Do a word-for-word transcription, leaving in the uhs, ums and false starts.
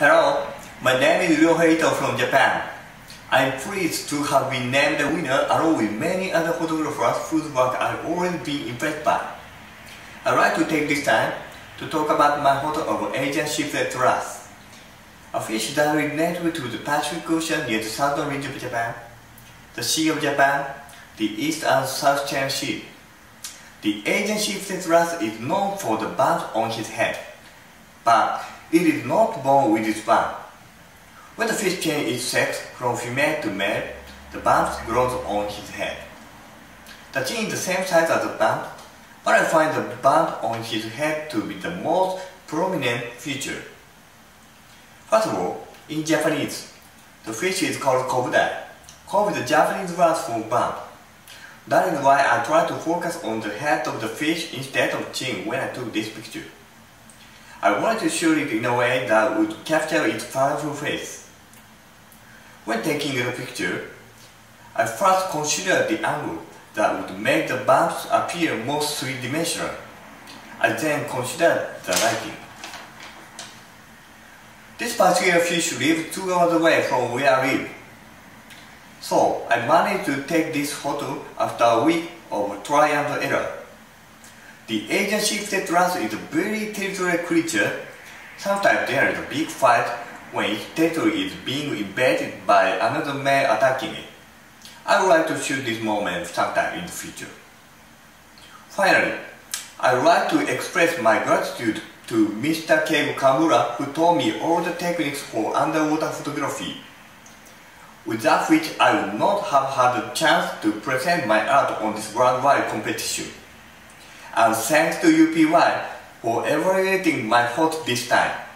Hello, my name is Ryohei Ito from Japan. I am pleased to have been named the winner along with many other photographers whose work I have already been impressed by. I'd like to take this time to talk about my photo of Asian shiplet wrasse, a fish that is native to the Pacific Ocean near the southern range of Japan, the Sea of Japan, the East and South China Sea. The Asian shiplet wrasse is known for the band on his head, but it is not born with this band. When the fish changes its sex from female to male, the band grows on his head. The chin is the same size as the band, but I find the band on his head to be the most prominent feature. First of all, in Japanese, the fish is called kobudai. Kobe is the Japanese word for band. That is why I try to focus on the head of the fish instead of chin when I took this picture. I wanted to shoot it in a way that would capture its powerful face. When taking the picture, I first considered the angle that would make the bumps appear more three-dimensional. I then considered the lighting. This particular fish lives two hours away from where I live. So I managed to take this photo after a week of try and error. The Asian shiplet wrasse is a very territorial creature. Sometimes there is a big fight when its territory is being invaded by another male attacking it. I would like to shoot this moment sometime in the future. Finally, I would like to express my gratitude to Mister Keigo Kamura, who taught me all the techniques for underwater photography, without which I would not have had a chance to present my art on this worldwide competition. And thanks to U P Y for evaluating my photo this time.